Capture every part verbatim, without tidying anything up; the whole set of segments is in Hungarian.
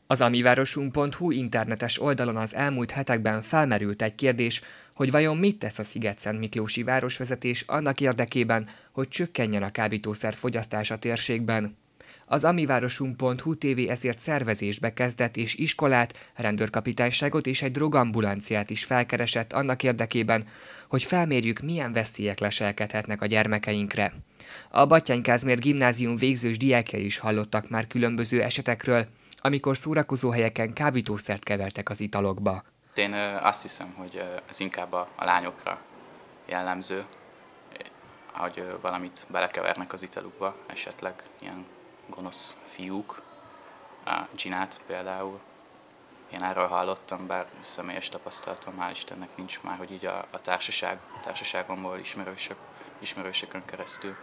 Az amivárosunk pont hu internetes oldalon az elmúlt hetekben felmerült egy kérdés, hogy vajon mit tesz a Szigetszentmiklósi városvezetés annak érdekében, hogy csökkenjen a kábítószer fogyasztás a térségben. Az amivárosunk pont hu té vé ezért szervezésbe kezdett és iskolát, rendőrkapitányságot és egy drogambulanciát is felkeresett annak érdekében, hogy felmérjük, milyen veszélyek leselkedhetnek a gyermekeinkre. A Batthyány Kázmér gimnázium végzős diákjai is hallottak már különböző esetekről, amikor szórakozóhelyeken kábítószert kevertek az italokba. Én azt hiszem, hogy ez inkább a lányokra jellemző, hogy valamit belekevernek az italukba, esetleg ilyen gonosz fiúk, a ginát például. Én erről hallottam, bár személyes tapasztalatom hál' Istennek nincs már, hogy így a, a társaság, társaságomból ismerősök, ismerősökön keresztül,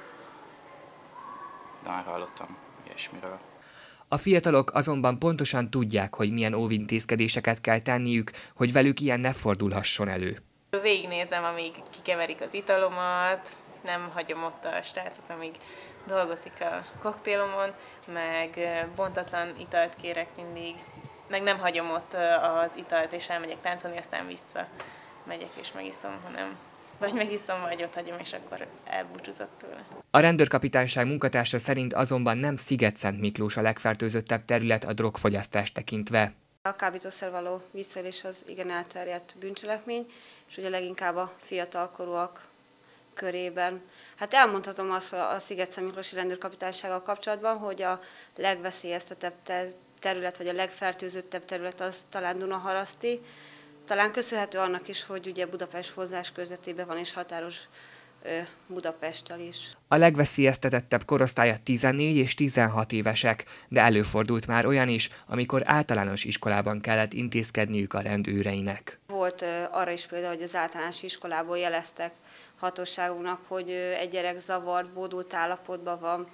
de már hallottam ilyesmiről. A fiatalok azonban pontosan tudják, hogy milyen óvintézkedéseket kell tenniük, hogy velük ilyen ne fordulhasson elő. Végignézem, amíg kikeverik az italomat, nem hagyom ott a srácot, amíg dolgozik a koktélomon, meg bontatlan italt kérek mindig, meg nem hagyom ott az italt, és elmegyek táncolni, aztán vissza megyek és megiszom, hanem vagy megiszom, vagy ott hagyom, és akkor elbúcsúzok tőle. A rendőrkapitányság munkatársa szerint azonban nem Szigetszentmiklós a legfertőzöttebb terület a drogfogyasztást tekintve. A kábítószer való visszaélés az igen elterjedt bűncselekmény, és ugye leginkább a fiatalkorúak körében. Hát elmondhatom azt a Szigetszentmiklósi rendőrkapitánysággal kapcsolatban, hogy a legveszélyeztetebb terület, vagy a legfertőzöttebb terület az talán Dunaharaszti. Talán köszönhető annak is, hogy ugye Budapest vonzás körzetében van és határos Budapesttel is. A legveszélyeztetettebb korosztálya tizennégy és tizenhat évesek, de előfordult már olyan is, amikor általános iskolában kellett intézkedniük a rendőreinek. Volt arra is például, hogy az általános iskolából jeleztek hatóságunknak, hogy egy gyerek zavart, bódult állapotban van.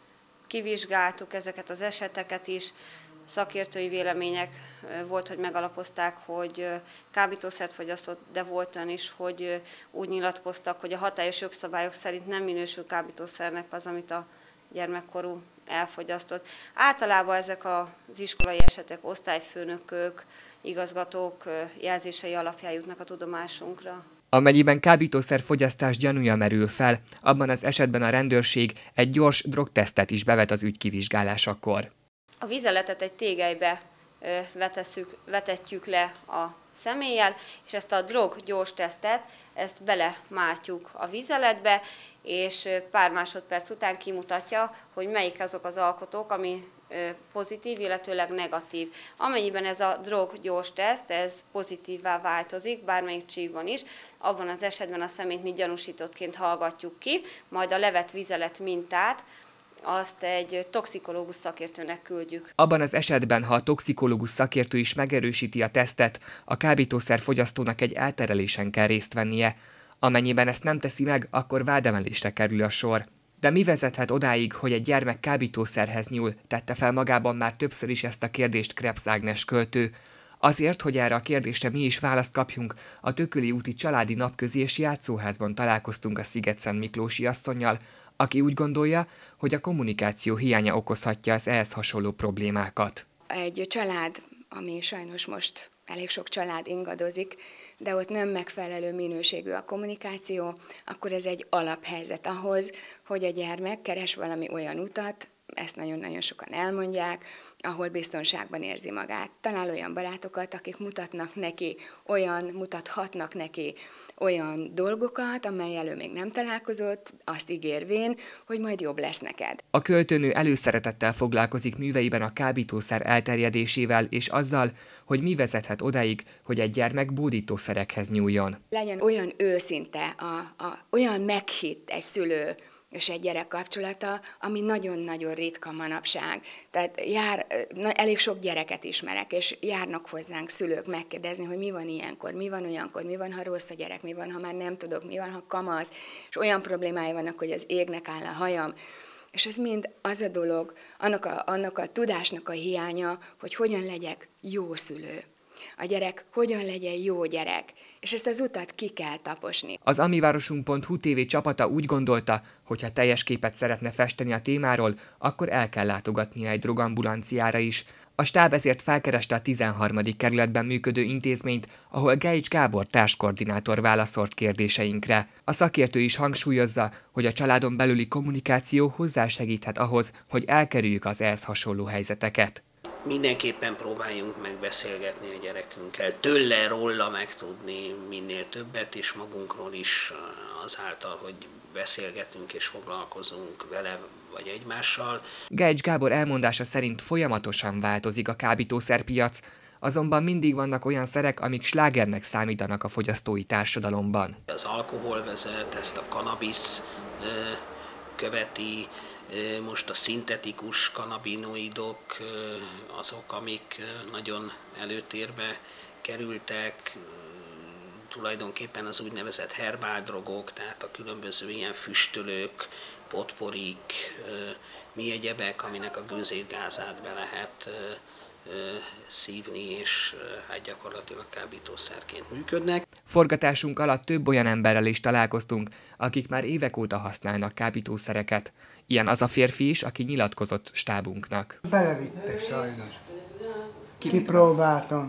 Kivizsgáltuk ezeket az eseteket is, szakértői vélemények volt, hogy megalapozták, hogy kábítószert fogyasztott, de volt olyan is, hogy úgy nyilatkoztak, hogy a hatályos jogszabályok szerint nem minősül kábítószernek az, amit a gyermekkorú elfogyasztott. Általában ezek az iskolai esetek osztályfőnökök, igazgatók jelzései alapján jutnak a tudomásunkra. Amennyiben kábítószer-fogyasztás gyanúja merül fel, abban az esetben a rendőrség egy gyors drogtesztet is bevet az ügy kivizsgálásakor. A vizeletet egy tégelybe vetesszük, vetetjük le a személlyel, és ezt a drog gyors tesztet, ezt belemártjuk a vizeletbe, és pár másodperc után kimutatja, hogy melyik azok az alkotók, ami pozitív, illetőleg negatív. Amennyiben ez a drog gyors teszt, ez pozitívvá változik, bármelyik csíkban is, abban az esetben a személyt mi gyanúsítottként hallgatjuk ki, majd a levett vizelet mintát, azt egy toxikológus szakértőnek küldjük. Abban az esetben, ha a toxikológus szakértő is megerősíti a tesztet, a kábítószer fogyasztónak egy elterelésen kell részt vennie. Amennyiben ezt nem teszi meg, akkor vádemelésre kerül a sor. De mi vezethet odáig, hogy egy gyermek kábítószerhez nyúl, tette fel magában már többször is ezt a kérdést Krebs Ágnes költő. Azért, hogy erre a kérdésre mi is választ kapjunk, a Tököli úti családi napközi és játszóházban találkoztunk a Szigetszentmiklósi asszonnyal, aki úgy gondolja, hogy a kommunikáció hiánya okozhatja az ehhez hasonló problémákat. Egy család, ami sajnos most elég sok család ingadozik, de ott nem megfelelő minőségű a kommunikáció, akkor ez egy alaphelyzet ahhoz, hogy a gyermek keres valami olyan utat, ezt nagyon-nagyon sokan elmondják, ahol biztonságban érzi magát. Talál olyan barátokat, akik mutatnak neki, olyan, mutathatnak neki olyan dolgokat, amellyel ő még nem találkozott, azt ígérvén, hogy majd jobb lesz neked. A költőnő előszeretettel foglalkozik műveiben a kábítószer elterjedésével és azzal, hogy mi vezethet odáig, hogy egy gyermek bódítószerekhez nyúljon. Legyen olyan őszinte, a, a, olyan meghitt egy szülő és egy gyerek kapcsolata, ami nagyon-nagyon ritka manapság. Tehát jár, na, elég sok gyereket ismerek, és járnak hozzánk szülők megkérdezni, hogy mi van ilyenkor, mi van olyankor, mi van, ha rossz a gyerek, mi van, ha már nem tudok, mi van, ha kamasz, és olyan problémája vannak, hogy az égnek áll a hajam. És ez mind az a dolog, annak a, annak a tudásnak a hiánya, hogy hogyan legyek jó szülő. A gyerek hogyan legyen jó gyerek, és ezt az utat ki kell taposni. Az amivárosunk pont hu té vé csapata úgy gondolta, hogy ha teljes képet szeretne festeni a témáról, akkor el kell látogatnia egy drogambulanciára is. A stáb ezért felkereste a tizenharmadik kerületben működő intézményt, ahol Geics Gábor társkoordinátor válaszolt kérdéseinkre. A szakértő is hangsúlyozza, hogy a családon belüli kommunikáció hozzásegíthet ahhoz, hogy elkerüljük az ehhez hasonló helyzeteket. Mindenképpen próbáljunk meg beszélgetni a gyerekünkkel, tőle, róla megtudni minél többet, és magunkról is azáltal, hogy beszélgetünk és foglalkozunk vele vagy egymással. Geics Gábor elmondása szerint folyamatosan változik a kábítószerpiac, azonban mindig vannak olyan szerek, amik slágernek számítanak a fogyasztói társadalomban. Az alkohol vezet, ezt a kannabisz követi, most a szintetikus kannabinoidok azok, amik nagyon előtérbe kerültek, tulajdonképpen az úgynevezett herbáldrogok, tehát a különböző ilyen füstölők, potporik, mi egyebek, aminek a gőzérgázát be lehet szívni, és hát gyakorlatilag kábítószerként működnek. Forgatásunk alatt több olyan emberrel is találkoztunk, akik már évek óta használnak kábítószereket. Ilyen az a férfi is, aki nyilatkozott stábunknak. Belevittek sajnos. Kipróbáltam.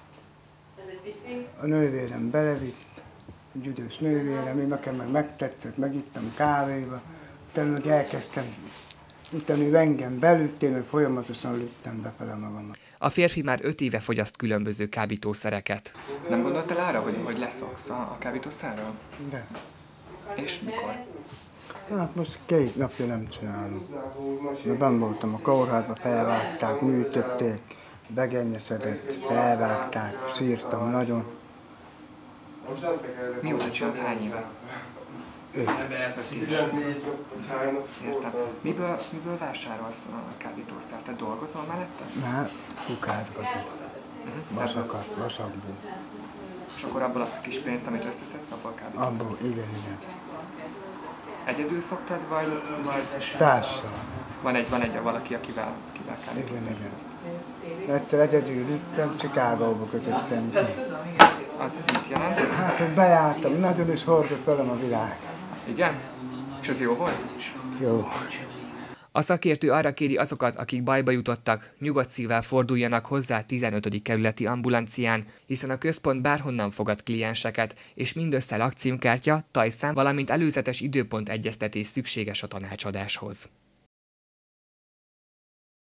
A nővérem belevitt, gyüdös nővérem, én nekem meg megtetszett, megittam kávéba, utána meg elkezdtem, utána ő engem belütt, én meg folyamatosan lőttem befele magamat. A férfi már öt éve fogyaszt különböző kábítószereket. Nem gondoltál arra, hogy, hogy leszoksz a, a kábítószerről? De. És mikor? Hát most két napja nem csinálom. De benn voltam a kórházba, felvágták, műtötték, begenyesedett, felvágták, sírtam nagyon. Mióta csinált, hány éve? Öt. Értem. Miből, miből vásárolsz a kábítószert? Te dolgozol mellette? Na, kukázgatok. Uh-huh. Vasakat, vasakból. És akkor abból azt a kis pénzt, amit összeszedsz, abból kábítószer? Abból, igen, igen. Egyedül szoktad, vagy... vagy... Társal. Van egy, van egy valaki, akivel, akivel kábítószer? Igen, igen. Egyszer egyedül üttem, Chicagóba kötöttem ki. Az mit jelent? Hát, hogy bejártam, nagyon is hordott velem a világ. Igen? És az jó volt? Jó. A szakértő arra kéri azokat, akik bajba jutottak, nyugodt szívvel forduljanak hozzá a tizenötödik kerületi ambulancián, hiszen a központ bárhonnan fogad klienseket, és mindössze lakcímkártya, tajszám, valamint előzetes időpont egyeztetés szükséges a tanácsadáshoz.